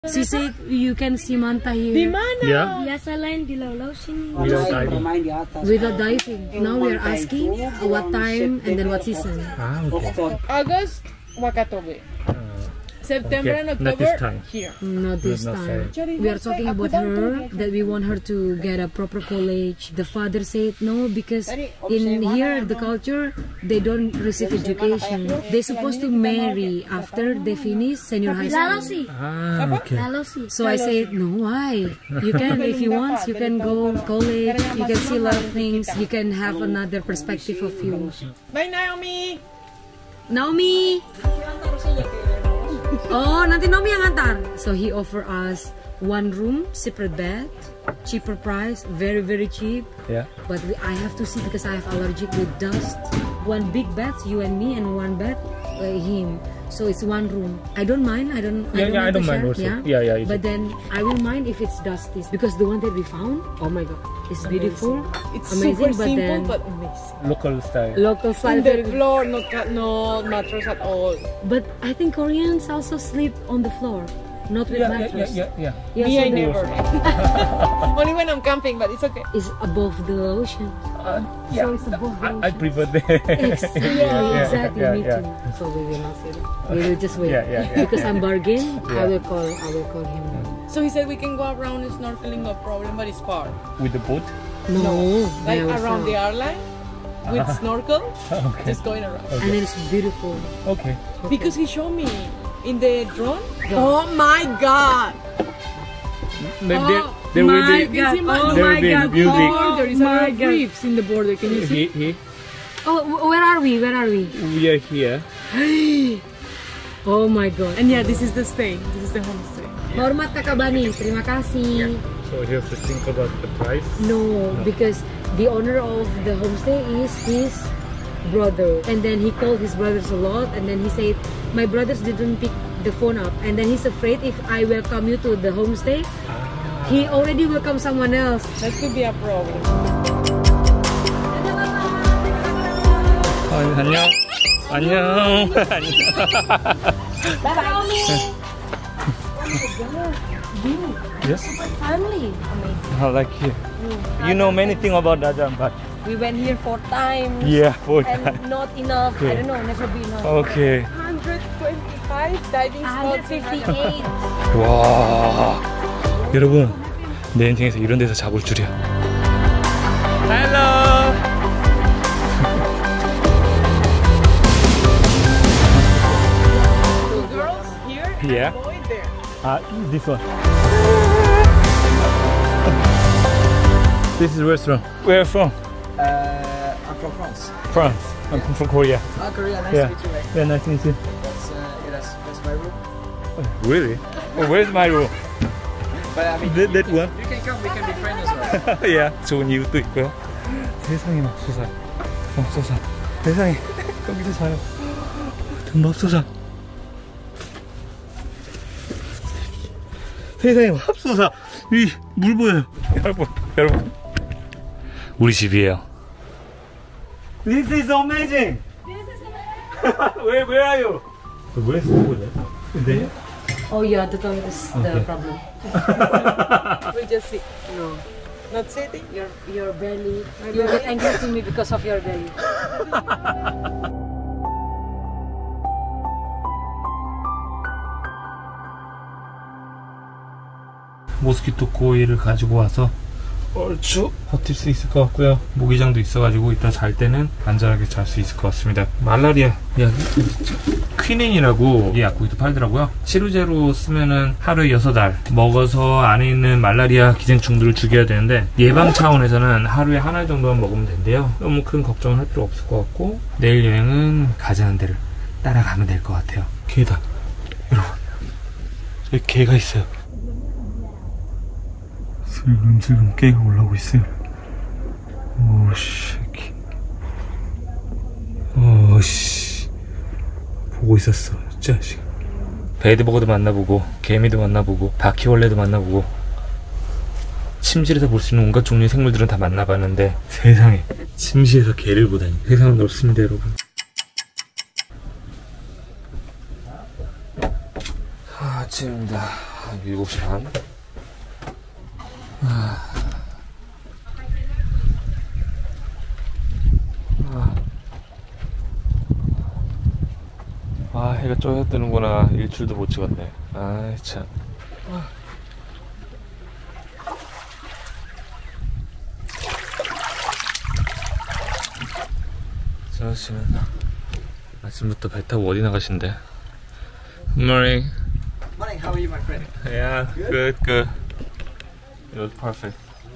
She said you can see manta here. Di mana? Yeah. Biasa lain di laut sini. Without diving. Without diving. Now we are asking what time and then what season. Ah, okay. August, Wakatobe. September and Not October, this time. here. Not this Not time. fair. We are talking about her, that we want her to get a proper college. The father said no, because in here, the culture, they don't receive education. They're supposed to marry after they finish senior high school. Ah, okay. So I said, no, why? You can, if you want, you can go college, you can see a lot of things, you can have another perspective of you. Bye, Naomi! Naomi! Oh, nanti Naomi yang antar. So he offered us one room, separate bed, cheaper price, very very cheap. Yeah. But I have to see because I have allergic with dust. One big bed, you and me, and one bed, him. So it's one room. I don't mind. I don't don't mind also. Yeah. But then I will mind if it's dusty because the one that we found, oh my god, it's beautiful. It's amazing, super but simple then but amazing. Local style. local style. On the floor, no mattress at all. But I think Koreans also sleep on the floor, not with mattress. Yeah. Yeah, Me, so I never. Only when I'm camping, but it's okay. it's above the ocean. Yeah. So it's above the ocean. I prefer that. Exactly, me yeah. too. So we will not say that. We will just wait. Yeah. Because I'm bargain, Yeah. I will call him. So he said we can go around and snorkeling, no problem, but it's far. With the boat? No, Like very around the far. airline with snorkel, Okay. just going around. And then it's beautiful. Okay. Because he showed me in the drone. Oh my god! Maybe there will be God. Oh there my will be god! music. Oh, there is a lot of reefs in the border. Can you see? He, Oh, where are we? Where are we? we are here. Oh my god. And yeah, this is the stay. This is the homestay. Hormat Kakak Bani, terima kasih. So you have to think about the price. No, because the owner of the homestay is his brother, and then he called his brothers a lot, and then he said my brothers didn't pick the phone up, and then he's afraid if I welcome you to the homestay, he already welcome someone else. That could be a problem. 안녕. 안녕. Bye bye. Yes. Family. I like it. You know many things about Dajang, but We went here 4 times. yeah, for And not enough. Okay. I don't know, never be enough. Okay. 125 diving spots. 158. 와. 여러분, 내 인생에서 이런 데서 잡을 줄이야. Hello. Two girls here and Yeah. a boy there. This one. This is restaurant. Where from? I'm from France. France. I'm from Korea. Korea, nice Yeah. to meet you. Ray. Yeah, nice to meet you. That's my room. Really? Oh, where's my room? But I mean, That one? you can come, we can be friends as well. 야, 좋은 이웃도 있고요. 세상에 맙소사. 맙소사. 세상에 여기서 자요. 맙소사. 세상에 맙소사. 이 물 보여요. 여러분. 우리 집이에요. This is amazing. Where are you? Where's the water? There? Oh yeah, the toilet is the problem. We just sit. No. Not sitting. Your belly. You get angry to me because of your belly. 모스키토 코일을 가지고 와서 얼추 버틸 수 있을 것 같고요. 모기장도 있어가지고 이따 잘 때는 안전하게 잘 수 있을 것 같습니다. 말라리아 약 퀴닌이라고 이 약국에도 팔더라고요. 치료제로 쓰면은 하루에 6알 먹어서 안에 있는 말라리아 기생충들을 죽여야 되는데 예방 차원에서는 하루에 1알 정도만 먹으면 된대요. 너무 큰 걱정을 할 필요 없을 것 같고 내일 여행은 가자는 데를 따라가면 될 것 같아요. 개다. 여러분 저기 개가 있어요. 슬금슬금 깨가 올라오고 있어요. 오씨. 오씨. 보고 있었어, 자식. 베이드버거도 만나보고, 개미도 만나보고, 바퀴벌레도 만나보고, 침실에서 볼 수 있는 온갖 종류의 생물들은 다 만나봤는데, 세상에, 침실에서 개를 보다니. 세상은 넓습니다, 여러분. 아침입니다. 7시 반. 해가 쪼여 뜨는구나. 일출도 못 찍었네. 아이 참. 저 씨는 아침부터 배 타고 어디 나가신대? Good morning. Morning, how are you, my friend? Yeah, good, good. It was perfect.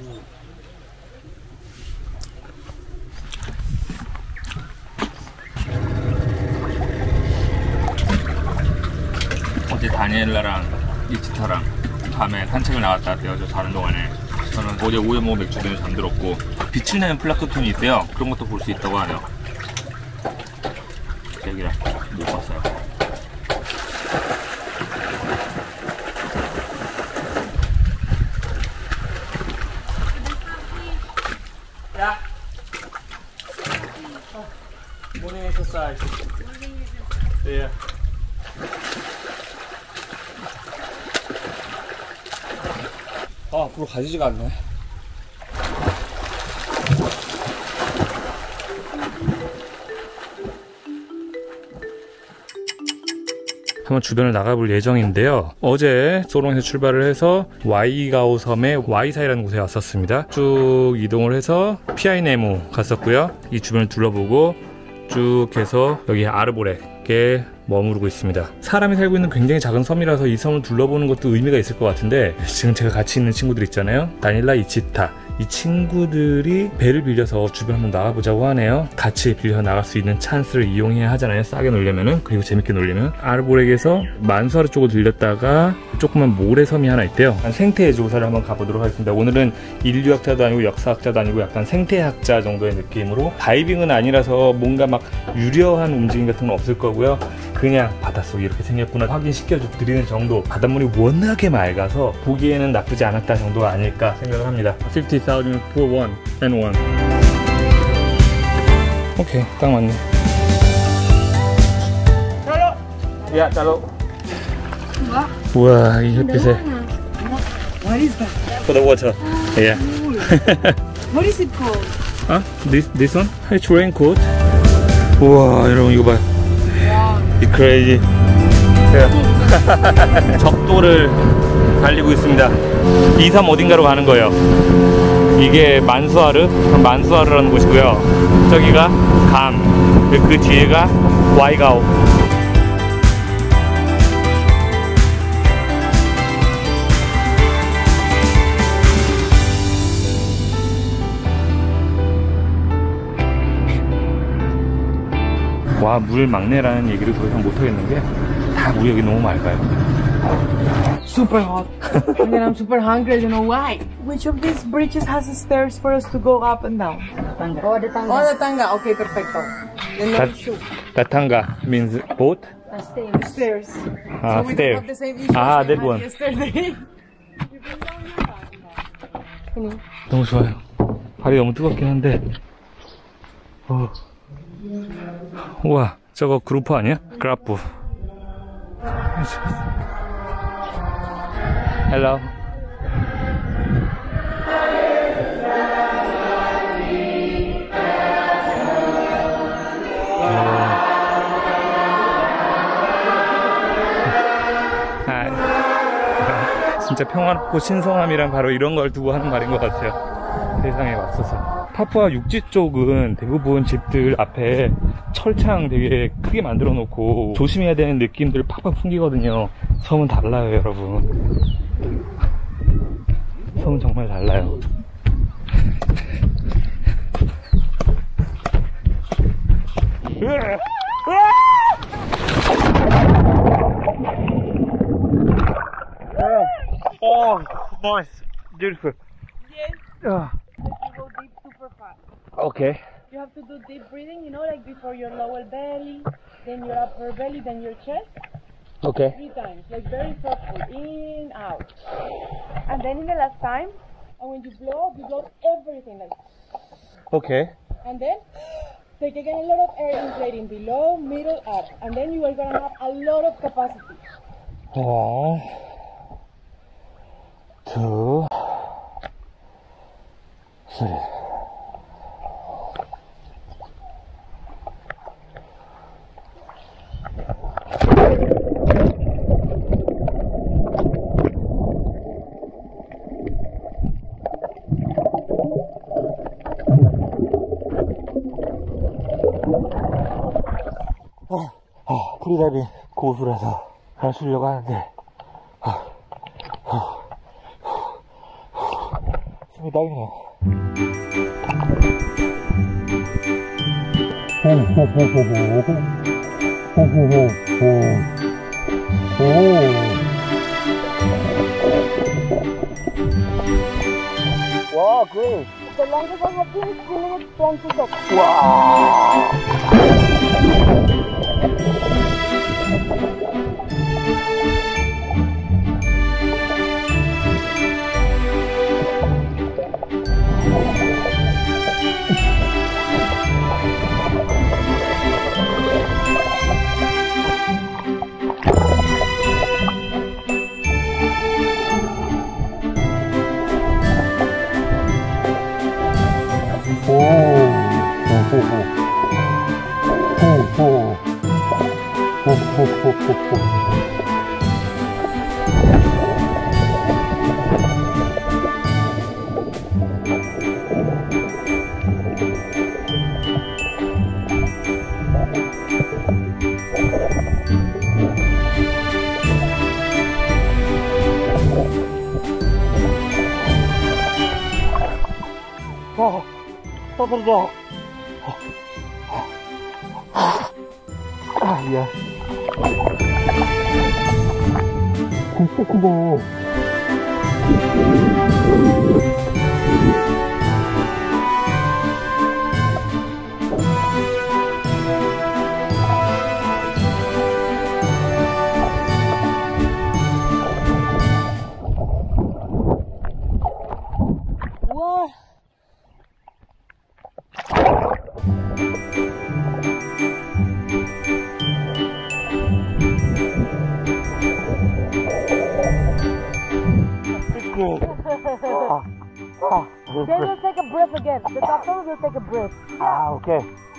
어제 다니엘라랑 이치타랑 밤에 산책을 나갔다 왔대요. 저 자는 동안에. 저는 어제 오후에 먹은 맥주 때문에 잠들었고 빛을 내는 플라크톤이 있대요. 그런 것도 볼 수 있다고 하네요. 여기라 못 봤어요. 야. Morning exercise. Yeah. 앞으로 가지지가 않네. 한번 주변을 나가볼 예정인데요. 어제 소롱에서 출발을 해서 와이가오 섬의 와이사이라는 곳에 왔었습니다. 쭉 이동을 해서 피아이네무 갔었고요. 이 주변을 둘러보고 쭉 해서 여기 아르보렉에 머무르고 있습니다. 사람이 살고 있는 굉장히 작은 섬이라서 이 섬을 둘러보는 것도 의미가 있을 것 같은데, 지금 제가 같이 있는 친구들 있잖아요. 다닐라, 이치타. 이 친구들이 배를 빌려서 주변 한번 나가보자고 하네요. 같이 빌려서 나갈 수 있는 찬스를 이용해야 하잖아요. 싸게 놀려면은, 그리고 재밌게 놀려면. 아르보렉에서 만수아르 쪽으로 들렸다가 조그만 모래섬이 하나 있대요. 생태 조사를 한번 가보도록 하겠습니다. 오늘은 인류학자도 아니고 역사학자도 아니고 약간 생태학자 정도의 느낌으로, 다이빙은 아니라서 뭔가 막 유려한 움직임 같은 건 없을 거고요. 그냥 바닷속이 이렇게 생겼구나 확인시켜 드리는 정도. 바닷물이 워낙에 맑아서 보기에는 나쁘지 않았다 정도가 아닐까 생각을 합니다. 50,000 for one and one. 오케이, 딱 맞네. 짜로! 야, 짜로. 우와, 이 햇빛에. What is that? For the water. Yeah. What is it called? This one? It's raincoat. 우와, 여러분 이거 봐요. 이 crazy. 적도를 달리고 있습니다. 이 섬 어딘가로 가는 거예요. 이게 만수아르, 만수아르라는 곳이고요. 저기가 감, 그 뒤에가 와이가오. 와, 물 막내라는 얘기를 더 이상 못하겠는 게 다 물이 여기 너무 맑아요. Super hot. And then I'm super hungry. I don't know why. Which of these bridges has stairs for us to go up and down? Oh, the tanga. Oh, the tanga. Okay, perfecto. Then no issue. Datanga means boat? Stairs. Ah, So we stair. don't have the same issue Ah, as that I one. had yesterday. 너무 좋아요. 발이 너무 뜨겁긴 한데. 우와, 저거 그루프 아니야? 그라프. Hello. 진짜 평화롭고 신성함이란 바로 이런 걸 두고 하는 말인 것 같아요. 세상에 왔어서. 파푸아 육지 쪽은 대부분 집들 앞에 철창 되게 크게 만들어 놓고 조심해야 되는 느낌들 팍팍 풍기거든요. 섬은 달라요, 여러분. 섬은 정말 달라요. Oh, nice. Beautiful. Yes. Ah. You go deep super fast. Okay. You have to do deep breathing, you know, like before your lower belly, then your upper belly, then your chest. Okay. 3 times, like very softly, in, out. And then in the last time, and when you blow up everything like. Okay. And then take again a lot of air inflating below, middle, up. And then you are gonna have a lot of capacity. Oh. 2, 3. 프리다이빙 고수라서 잘 쓰려고 하는데 숨이 딱이네요. 와, great. The longest I have been is 2 minutes 20 seconds. 와. 떠들자. 야. 진짜 크다. What? Then we'll take a breath again. The doctor will take a breath. 아, 오케이.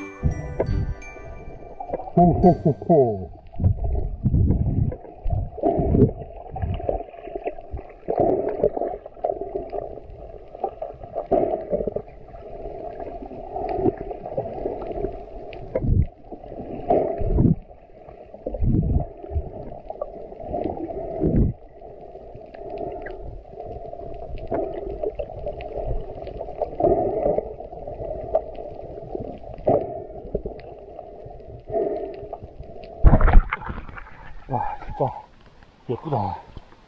와, 진짜 예쁘다.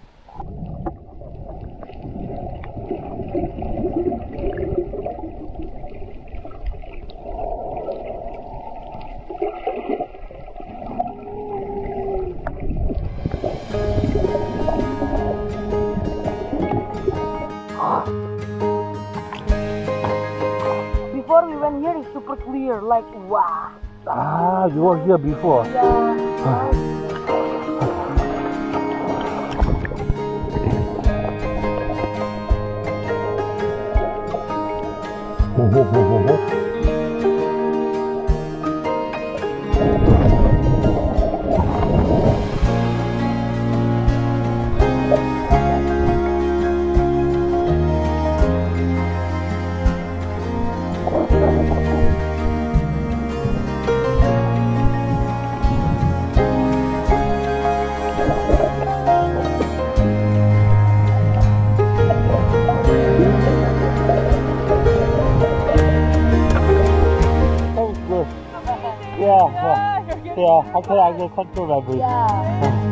Before we went here, it's super clear. Like, wow. Ah, you were here before. Yeah. Yeah, actually I can control my breathing. Yeah.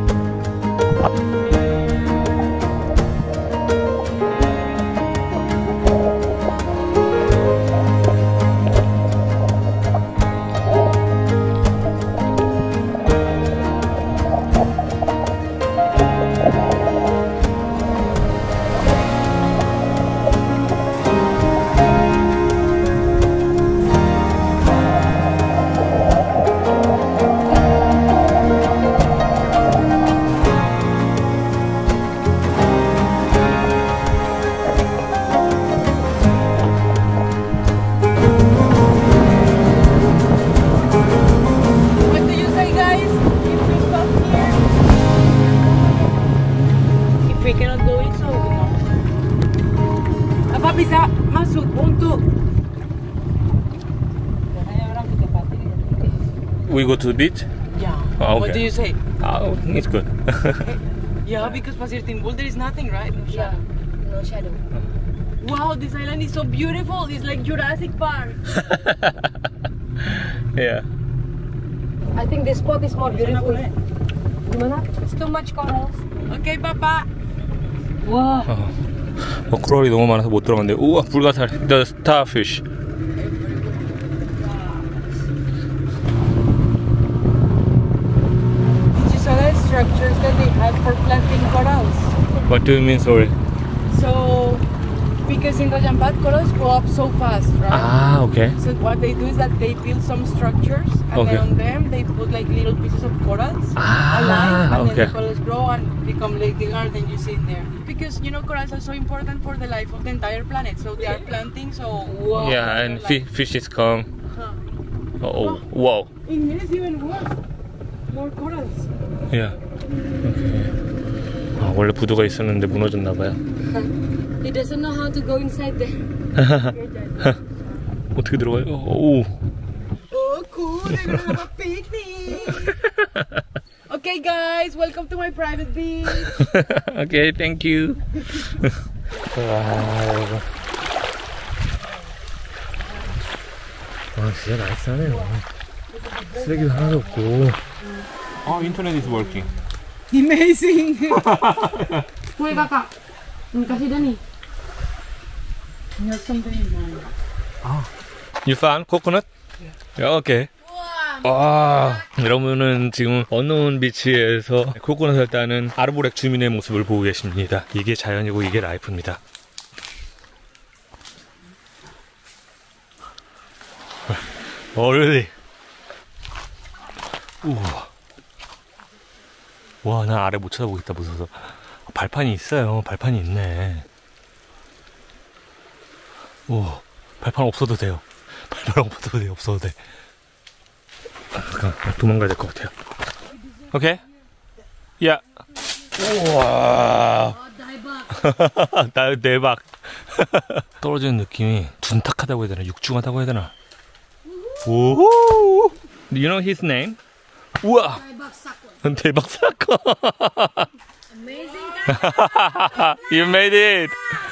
we cannot go in, so no. Apa bisa masuk untuk? We go to the beach? Yeah. Oh, What okay. do you say? Oh, it's good. Yeah, because Pasir Timbul there is nothing, right? No Yeah, shadow. no shadow. Wow, this island is so beautiful. It's like Jurassic Park. Yeah. I think this spot is more beautiful. Gimana? It's too much corals. Okay, Papa. Wow. 코랄이 너무 많아서 못 들어갔는데 우와 불가사리 The starfish These are the structures that they had for planting corals. What do you mean sorry? So, because in Raja Ampat corals grow up so fast, right? 아 okay. So what they do is that they build some structures and Okay. then on them they put like little pieces of corals Ah, alive and okay. then the corals grow and become like the garden you see in there. Because you know corals are so important for the life of the entire planet. So they are planting so wow. Yeah and fishes come Huh. Oh wow. In here is even worse. More corals. Yeah. 아, 원래 부두가 있었는데 무너졌나봐요. He doesn't know how to go inside there. 어떻게 들어가요? 오. Oh cool, they're gonna have a picnic. Okay guys, welcome to my private beach. Okay, thank you. 와, 진짜 나이스하네요. 쓰레기도 하나도 없고. 인터넷 is working. Amazing. Woi kakak, kasih dah nih. You have something in mind. You found coconut? Yeah, okay. 와, 여러분은 지금 언노운 비치에서 코코넛을 따는 아르보렉 주민의 모습을 보고 계십니다. 이게 자연이고 이게 라이프입니다. Already. 우와. 와, 나 아래 못 쳐다보겠다 무서워서. 발판이 있어요. 발판이 있네. 오, 발판 없어도 돼요. 발판 없어도 돼. 없어도 돼. 잠깐 도망가야 될 것 같아요. 오케이? 야. 우와. 대박. 떨어지는 느낌이 둔탁하다고 해야 되나? 육중하다고 해야 되나? 오. Do you know his name? 우와. 대박 사건. Amazing. You made it.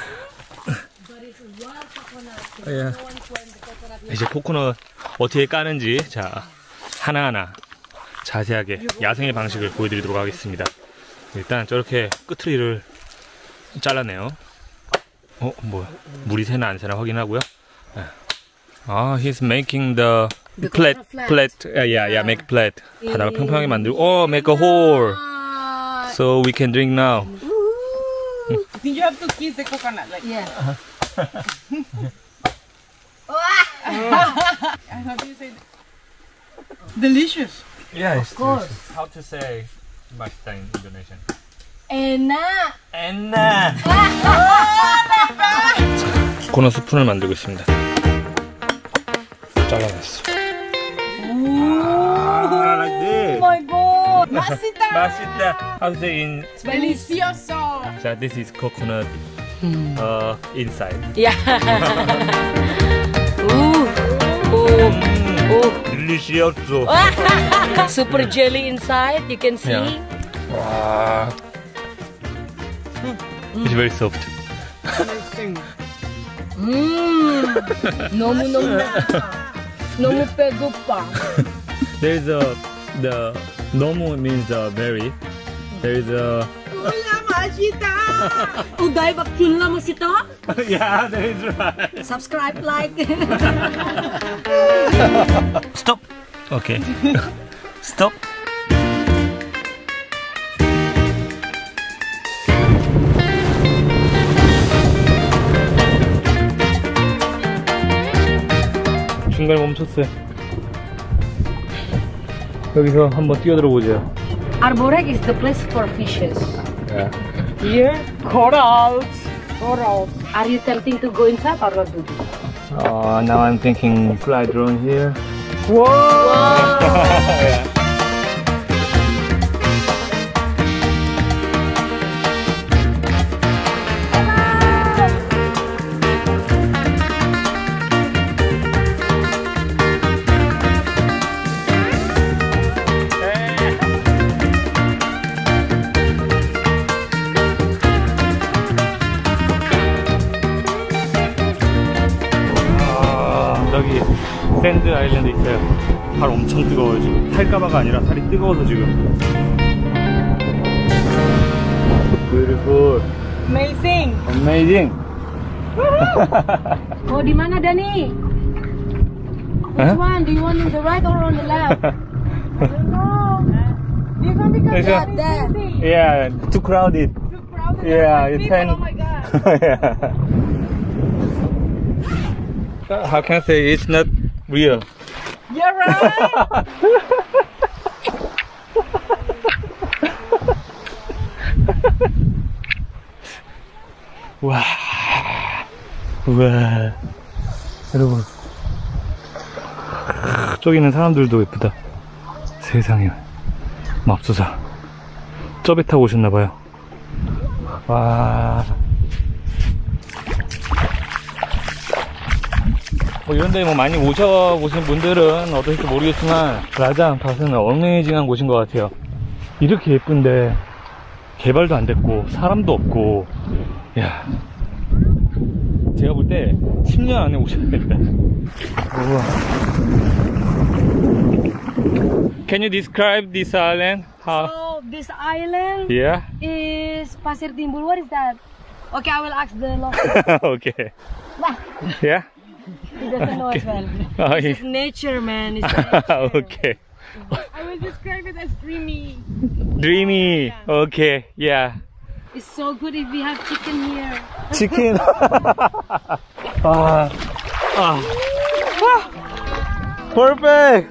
이제 코코넛 어떻게 까는지 자 하나하나 자세하게 야생의 방식을 보여드리도록 하겠습니다. 일단 저렇게 끄트리를 잘라내요. 뭐야? 물이 새나 안 새나 확인하고요. He's making the plate. Yeah, make plate. 바닥을 평평하게 만들고, make a hole. So we can drink now. I think you have to kiss the coconut. Like, Yeah. how do you say that? Delicious. Yeah, Of course. How to say 맛있다 in Indonesian? Enak. 엔나. 코코넛 스푼을 만들고 있습니다. 잘라냈어. Like this. Oh my god. Masita. 맛있다. How to say in? Delicioso. So this is coconut inside. Yeah. Delicioso. Super jelly inside. You can see. Yeah. Wow. It's very soft. 너무 배고파. There is the nomu means very. There is a Uday bakchulna mo sito? yeah, that is right. Subscribe, like. Stop. Okay. Stop. 중간에 멈췄어요. 여기서 한번 뛰어들어 보죠. Arborek is the place for fishes. Yeah. Here, corals. Corals. Are you tempting to go inside or not? Now I'm thinking fly drone here. Whoa. Yeah. 샌드 아일랜드 있어요. 발 엄청 뜨거워요 지금. 탈까봐가 아니라 살이 뜨거워서 지금. Beautiful. Amazing. Amazing. Oh, di mana Dani? Which one? Do you want on the right or on the left? I don't know. This one because This one? there. Yeah, too crowded. Too crowded. Yeah, you People, can. oh my god. Yeah. How can I say it's not real? You're right. 와, 우와, 여러분, 저기 있는 사람들도 예쁘다. 세상에, 맙소사. 저 배 타고 오셨나봐요. 와. 뭐 이런데 뭐 많이 오셔보신 분들은 어떨지 모르겠지만 라장 밭은 어메이징한 곳인 것 같아요. 이렇게 예쁜데 개발도 안 됐고 사람도 없고, 야, 제가 볼 때 10년 안에 오셔야 됩니다. 우와. Can you describe this island? How? So this island Yeah. is Pasir Timbul. What is that? Okay, I will ask the local. Okay. Bah, Yeah. he doesn't know as well. Oh, It's nature, man. It's nature. okay. I will describe it as dreamy. Dreamy. Okay. Yeah. It's so good if we have chicken here. 치킨. 아, 아, 퍼펙트.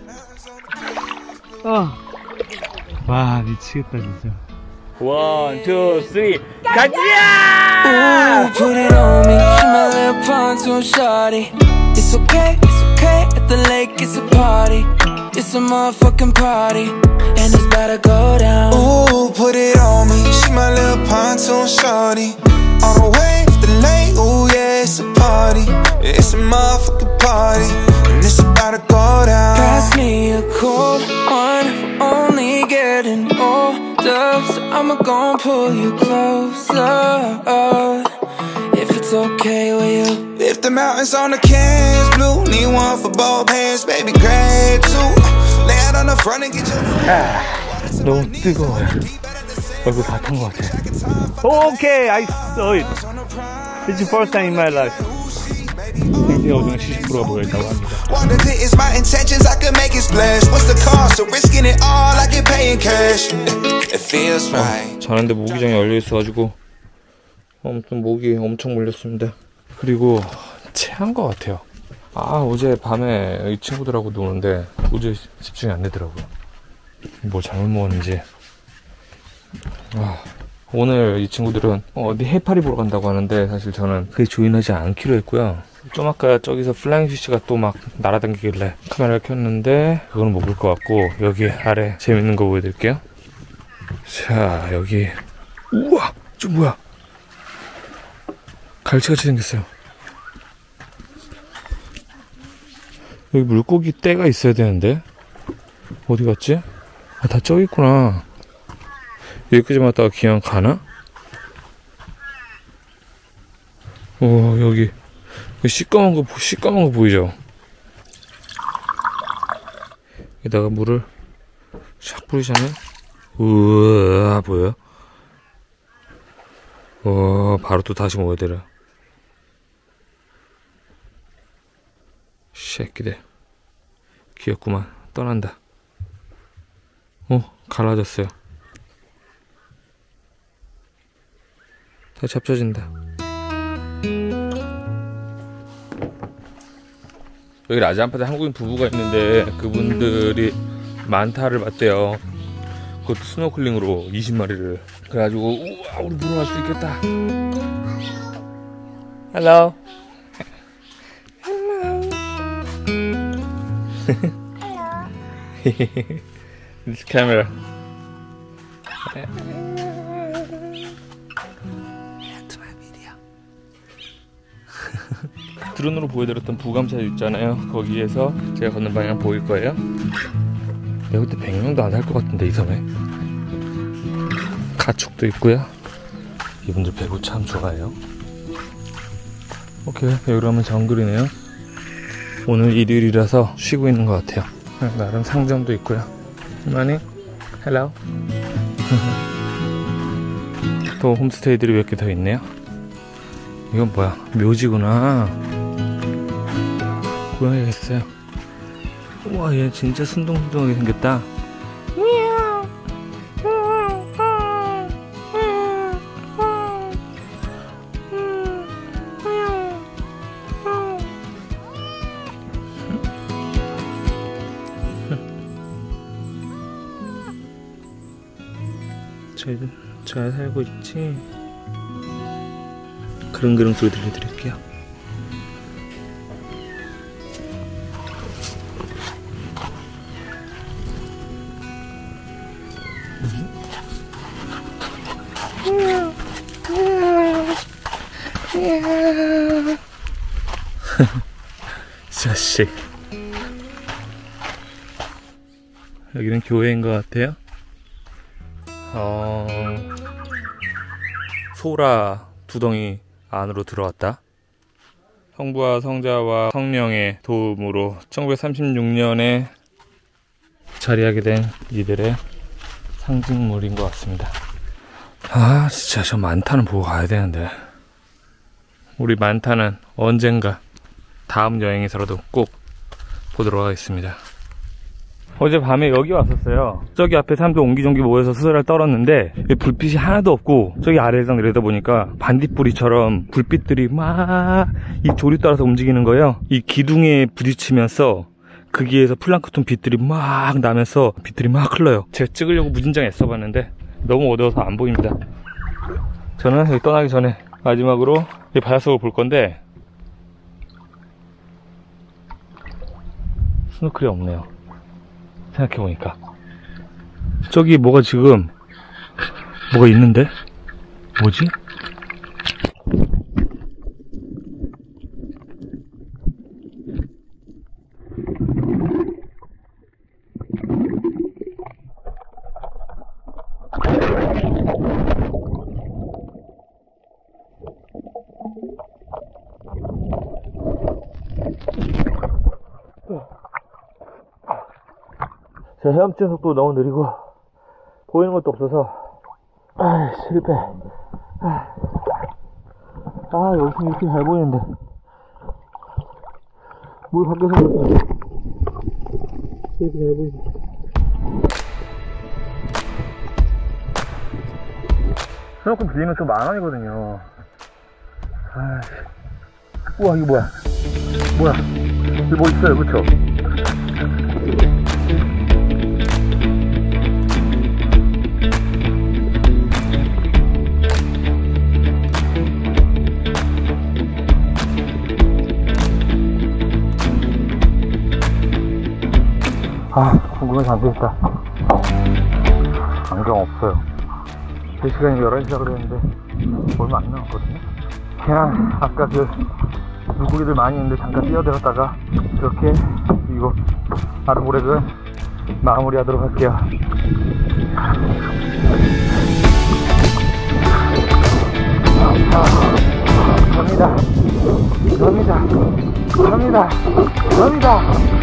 와, 미치겠다 진짜. 1, 2, 3, 가자! Ooh, put it on me, she my little pontoon shawty. It's okay at the lake, it's a party. It's a motherfucking party, and it's about to go down. Ooh, put it on me, she my little pontoon shawty. On the way to the lake, ooh yeah, it's a party. It's a motherfucking party, and it's about to go down. Pass me a cold one, we're only getting older, so I'ma gon' pull you closer, if it's okay with you. If the mountains on the cans blue, need one for both hands, baby, grab two. Lay out on the front and get your 너무 뜨거워요. 얼굴 다 탄 것 같아. Okay, I saw it. It's the first time in my life. 생태 오징어 70%가 모여있다고 합니다. Wonder is my intentions, I could make it splash. What's the cost of risking it all? I get paid in cash. It feels right. 자는데 모기장이 열려있어가지고 아무튼 모기 엄청 물렸습니다. 그리고 체한 것 같아요. 어제 밤에 이 친구들하고 노는데 도저히 집중이 안 되더라고요. 뭐 잘못 먹었는지. 오늘 이 친구들은 어디 해파리 보러 간다고 하는데 사실 저는 그게 조인하지 않기로 했고요. 좀 아까 저기서 플라잉 피쉬가 또 막 날아다니길래 카메라를 켰는데 그거는 못 볼 것 같고, 여기 아래 재밌는 거 보여드릴게요. 자, 여기 우와, 저 뭐야, 갈치같이 생겼어요. 여기 물고기 떼가 있어야 되는데 어디 갔지? 다 저기 있구나. 여기까지 왔다가 그냥 가나? 여기 시꺼먼 거 보이죠? 여기다가 물을 샥 뿌리잖아요. 우와, 보여요? 바로 또 다시 모여들어. 새끼들 귀엽구만. 떠난다. 갈라졌어요. 다 잡혀진다. 여기 라자한파에 한국인 부부가 있는데 그분들이 만타를 봤대요. 그것도 스노클링으로 20마리를. 그래가지고 우와, 우리 보러 갈 수 있겠다. Hello. This camera. 드론으로 보여드렸던 부감차 있잖아요. 거기에서 제가 걷는 방향 보일 거예요. 여기 때 100명도 안 살 것 같은데, 이 섬에. 가축도 있고요. 이분들 배구 참 좋아해요. 오케이, 여기로 하면 정글이네요. 오늘 일요일이라서 쉬고 있는 것 같아요. 나름 상점도 있고요. 많이 헬로. 또 홈스테이들이 몇 개 더 있네요. 이건 뭐야? 묘지구나. 고양이가 있어요. 우와, 얘 진짜 순둥순둥하게 생겼다. 잘 살고 있지? 그릉그릉 소리 들려드릴게요. 자식. 여기는 교회인 것 같아요. 소라 두덩이 안으로 들어왔다. 성부와 성자와 성령의 도움으로 1936년에 자리하게 된 이들의 상징물인 것 같습니다. 아, 진짜 저 만타는 보고 가야 되는데. 우리 만타는 언젠가 다음 여행에서라도 꼭 보도록 하겠습니다. 어제 밤에 여기 왔었어요. 저기 앞에 사람들 옹기종기 모여서 수다를 떨었는데 불빛이 하나도 없고, 저기 아래에서 내려다보니까 반딧불이처럼 불빛들이 막 이 조류 따라서 움직이는 거예요. 이 기둥에 부딪히면서 거기에서 플랑크톤 빛들이 막 나면서 빛들이 막 흘러요. 제가 찍으려고 무진장 애써봤는데 너무 어두워서 안 보입니다. 저는 여기 떠나기 전에 마지막으로 이 바닷속을 볼 건데 스노클이 없네요. 생각해보니까 저기 뭐가 지금 뭐가 있는데? 뭐지? 제 헤엄치는 속도 너무 느리고 보이는 것도 없어서 실패. 여기서 이렇게 잘 보이는데 물 밖에서 이렇게 잘 보이네. 스노클 빌리면 또 10,000원이거든요. 우와, 이거 뭐야? 여기 뭐 있어요, 그쵸? 궁금해서 안 되겠다. 안경 없어요. 제 시간이 11시라 그랬는데 얼마 안 남았거든요. 그냥 아까 그 물고기들 많이 있는데 잠깐 뛰어들었다가 이렇게 이거 아르보렉을 마무리하도록 할게요. 갑니다.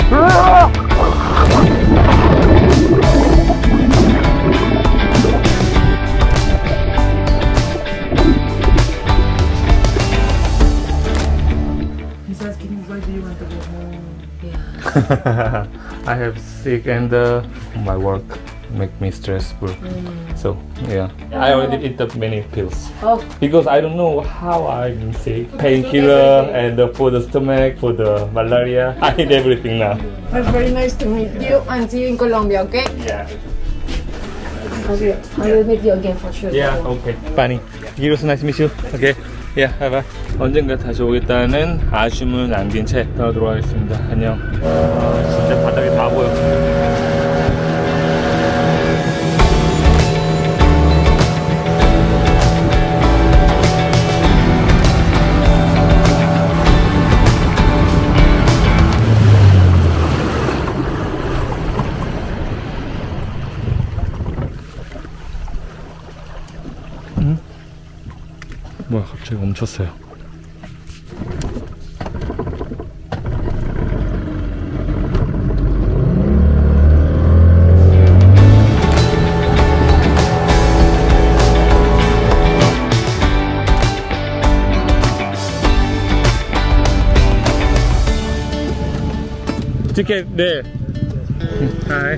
He's asking me, why do you want to go home? Yeah. I have sick and my work make me stressful. So yeah, I already eat up many pills. Oh. Because I don't know how I'm sick. Painkiller and for the stomach, for the malaria. I eat everything now. It's very nice to meet you and see you in Colombia, okay? Yeah. Okay, I will meet you again for sure. Yeah. Okay. Funny. It was nice to meet you. Okay. Yeah. Bye bye. 언젠가 다시 오겠다는 아쉬움을 남긴 채 떠나도록 하겠습니다. 안녕. 진짜 바닥에 다 보여. 뭐야, 갑자기 멈췄어요. 티켓, 네. Hi.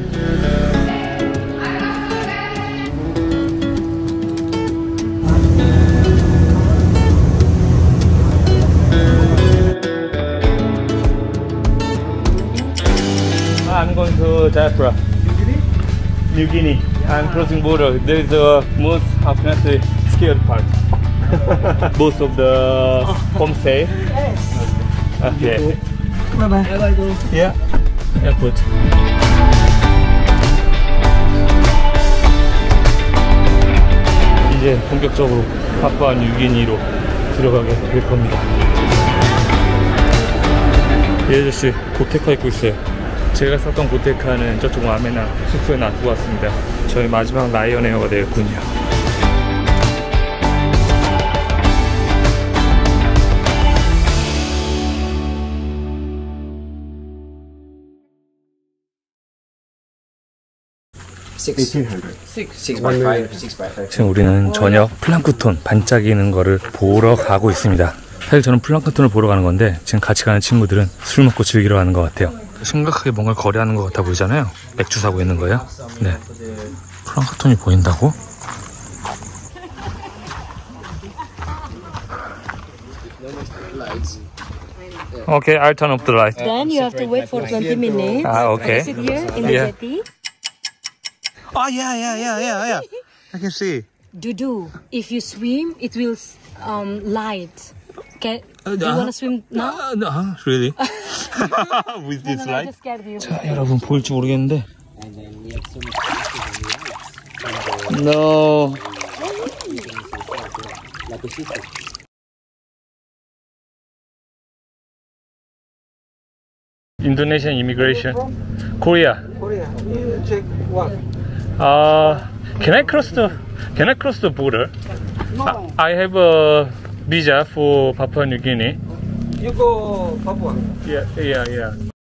I'm going to Jaipur, New Guinea. I'm crossing border. There is the most, how can I say, scared part. Most of the homestay. Okay. Bye bye. Bye bye, go. Yeah. Airport. 이제 본격적으로 파푸아 뉴기니로 들어가게 될 겁니다. 이 아저씨 고테카 입고 있어요. 제가 썼던 고테카는 저쪽 아메나 숙소에 놔두고 왔습니다. 저희 마지막 라이언 에어가 되겠군요. 지금 우리는 저녁 플랑크톤 반짝이는 거를 보러 가고 있습니다. 사실 저는 플랑크톤을 보러 가는 건데 지금 같이 가는 친구들은 술 먹고 즐기러 가는 것 같아요. 심각하게 뭔가를 거래하는 것 같아 보이잖아요. 맥주 사고 있는 거예요. 네, 플랑크톤이 보인다고? Okay, I'll turn off the light. Then you have to wait for 20 minutes. Ah, okay. Sit here in the Yeah. jetty. Oh yeah. I can see. Do. If you swim, it will light. Okay. Do you want to swim now? No, really? With this I light? just scared you. 자, 여러분 보일지 모르겠는데. No. Indonesian immigration. Korea. Korea. You check what? Can I cross the border? No. I have a visa for Papua New Guinea. You go Papua. Yeah.